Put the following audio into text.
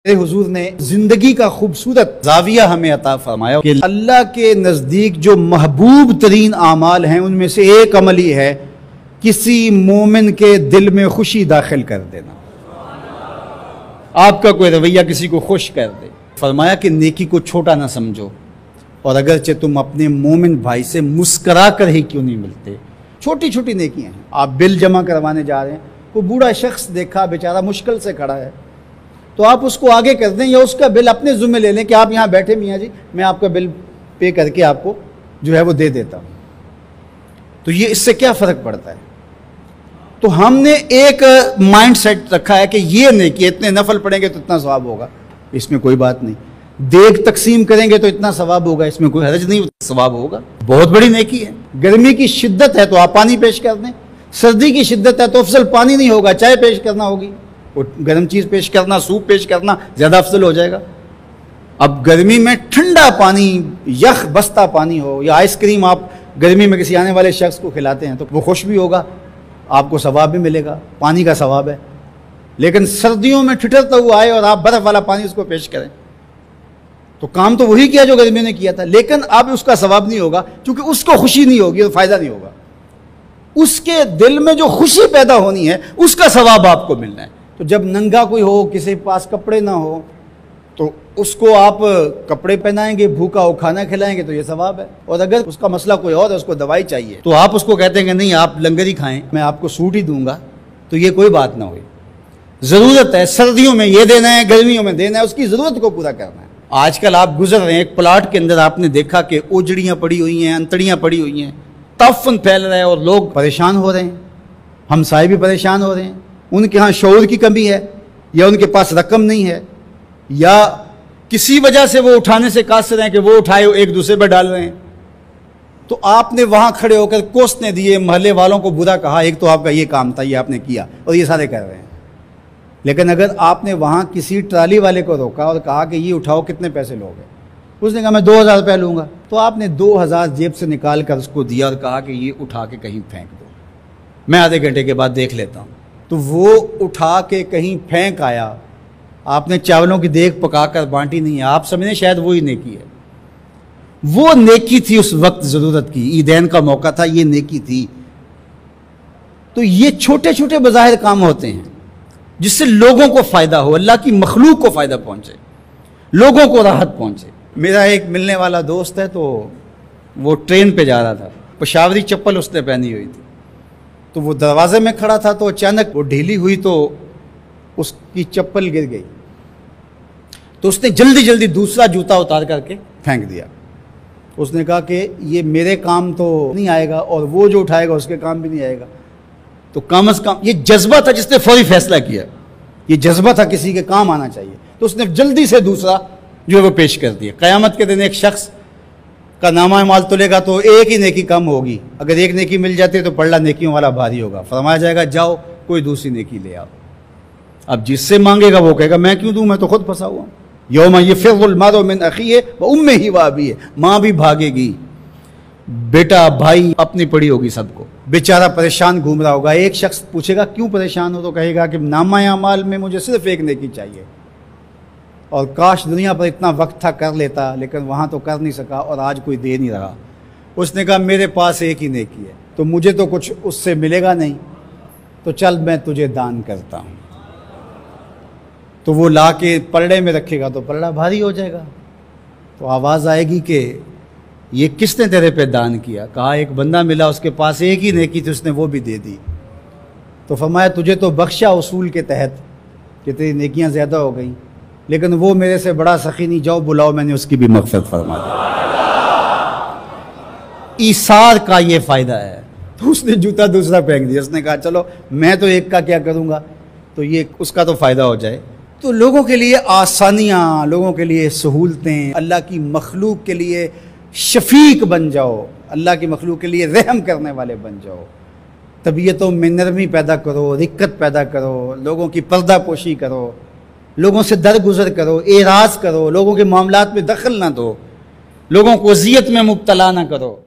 हुजूर ने जिंदगी का खूबसूरत जाविया हमें अता फरमाया कि अल्लाह के नज़दीक जो महबूब तरीन आमाल हैं उनमें से एक अमल ही है किसी मोमिन के दिल में खुशी दाखिल कर देना। आपका कोई रवैया किसी को खुश कर दे। फरमाया कि नेकी को छोटा ना समझो, और अगरचे तुम अपने मोमिन भाई से मुस्करा कर ही क्यों नहीं मिलते। छोटी छोटी नेकियां हैं। आप बिल जमा करवाने जा रहे हैं, कोई बूढ़ा शख्स देखा बेचारा मुश्किल से खड़ा है, तो आप उसको आगे कर दें या उसका बिल अपने ज़िम्मे ले लें कि आप यहाँ बैठे मियाँ जी, मैं आपका बिल पे करके आपको जो है वो दे देता हूँ। तो ये इससे क्या फ़र्क पड़ता है। तो हमने एक माइंड सेट रखा है कि ये नेकी, इतने नफल पढ़ेंगे तो इतना सवाब होगा, इसमें कोई बात नहीं। देग तकसीम करेंगे तो इतना सवाब होगा, इसमें कोई हर्ज नहीं, सवाब होगा। बहुत बड़ी नेकी है। गर्मी की शिद्दत है तो आप पानी पेश कर दें, सर्दी की शिद्दत है तो अफजल पानी नहीं होगा, चाय पेश करना होगी, गर्म चीज़ पेश करना, सूप पेश करना ज़्यादा अफजल हो जाएगा। अब गर्मी में ठंडा पानी, यख बस्ता पानी हो, या आइसक्रीम आप गर्मी में किसी आने वाले शख्स को खिलाते हैं तो वो खुश भी होगा, आपको सवाब भी मिलेगा, पानी का सवाब है। लेकिन सर्दियों में ठिठरता हुआ आए और आप बर्फ़ वाला पानी उसको पेश करें तो काम तो वही किया जो गर्मी ने किया था, लेकिन अब उसका सवाब नहीं होगा क्योंकि उसको खुशी नहीं होगी, तो फ़ायदा नहीं होगा। उसके दिल में जो खुशी पैदा होनी है उसका सवाब आपको मिलना है। तो जब नंगा कोई हो, किसी के पास कपड़े ना हो, तो उसको आप कपड़े पहनाएंगे, भूखा हो खाना खिलाएंगे तो ये सवाब है। और अगर उसका मसला कोई और है, उसको दवाई चाहिए, तो आप उसको कहते हैं कि नहीं आप लंगर ही खाएं, मैं आपको सूट ही दूंगा, तो ये कोई बात ना हुई। ज़रूरत है, सर्दियों में ये देना है, गर्मियों में देना है, उसकी ज़रूरत को पूरा करना है। आजकल आप गुजर रहे हैं एक प्लाट के अंदर, आपने देखा कि ओजड़ियाँ पड़ी हुई हैं, अंतड़ियाँ पड़ी हुई हैं, तफन फैल रहा है और लोग परेशान हो रहे हैं, हमसाए भी परेशान हो रहे हैं। उनके यहाँ शऊर की कमी है, या उनके पास रकम नहीं है, या किसी वजह से वो उठाने से कासिर हैं कि वो उठाए एक दूसरे पर डाल रहे हैं। तो आपने वहाँ खड़े होकर कोसने दिए, महल्ले वालों को बुरा कहा, एक तो आपका ये काम था, ये आपने किया और ये सारे कर रहे हैं। लेकिन अगर आपने वहाँ किसी ट्राली वाले को रोका और कहा कि ये उठाओ, कितने पैसे लोगे, उसने कहा मैं 2000 रुपये लूँगा, तो आपने 2000 जेब से निकाल कर उसको दिया और कहा कि ये उठा के कहीं फेंक दो, मैं आधे घंटे के बाद देख लेता हूँ। तो वो उठा के कहीं फेंक आया, आपने चावलों की देग पकाकर बांटी नहीं है, आप समझें शायद वही नेकी है। वो नेकी थी उस वक्त ज़रूरत की, ईदैन का मौका था, ये नेकी थी। तो ये छोटे छोटे बज़ाहिर काम होते हैं जिससे लोगों को फ़ायदा हो, अल्लाह की मखलूक को फ़ायदा पहुँचे, लोगों को राहत पहुँचे। मेरा एक मिलने वाला दोस्त है, तो वो ट्रेन पे जा रहा था, पेशावरी चप्पल उसने पहनी हुई थी, तो वो दरवाजे में खड़ा था, तो अचानक वो ढीली हुई तो उसकी चप्पल गिर गई, तो उसने जल्दी जल्दी दूसरा जूता उतार करके फेंक दिया। उसने कहा कि ये मेरे काम तो नहीं आएगा और वो जो उठाएगा उसके काम भी नहीं आएगा, तो कम अज़ कम, ये जज्बा था जिसने फौरी फैसला किया, ये जज्बा था किसी के काम आना चाहिए, तो उसने जल्दी से दूसरा जो है वो पेश कर दिया। क़यामत के दिन एक शख्स का नामा माल तुलेगा तो एक ही नेकी कम होगी, अगर एक नेकी मिल जाती है तो पल्ला नेकियों वाला भारी होगा। फरमाया जाएगा जाओ कोई दूसरी नेकी ले आओ। अब जिससे मांगेगा वो कहेगा मैं क्यों दूं, मैं तो खुद फंसा हुआ हूँ। यौमा यफ़िर्रुल मरउ मिन अख़ीहि व उम्मिहि व अबीहि, माँ भी भागेगी, बेटा भाई अपनी पड़ी होगी, सबको बेचारा परेशान घूम रहा होगा। एक शख्स पूछेगा क्यों परेशान हो, तो कहेगा कि नामा अमाल में मुझे सिर्फ एक नेकी चाहिए, और काश दुनिया पर इतना वक्त था कर लेता, लेकिन वहाँ तो कर नहीं सका और आज कोई दे नहीं रहा। उसने कहा मेरे पास एक ही नेकी है, तो मुझे तो कुछ उससे मिलेगा नहीं, तो चल मैं तुझे दान करता हूँ। तो वो ला के पलड़े में रखेगा तो पलड़ा भारी हो जाएगा, तो आवाज़ आएगी कि ये किसने तेरे पे दान किया। कहा एक बंदा मिला, उसके पास एक ही नेकी थी, उसने वो भी दे दी। तो फरमाया तुझे तो बख्शा उसूल के तहत कि तेरी नेकियां ज़्यादा हो गई, लेकिन वो मेरे से बड़ा सखी नहीं, जाओ बुलाओ, मैंने उसकी भी मग़फ़िरत फरमा दी। ईसार का ये फ़ायदा है। तो उसने जूता दूसरा फेंक दिया, उसने कहा चलो मैं तो एक का क्या करूँगा, तो ये उसका तो फ़ायदा हो जाए। तो लोगों के लिए आसानियाँ, लोगों के लिए सहूलतें, अल्लाह की मखलूक के लिए शफीक बन जाओ, अल्लाह की मखलूक के लिए रहम करने वाले बन जाओ। तबीयतों में नरमी पैदा करो, रिक्कत पैदा करो, लोगों की पर्दा पोशी करो, लोगों से दरगुजर करो, एराज़ करो, लोगों के मामलात में दखल ना दो, लोगों को अज़ियत में मुब्तला ना करो।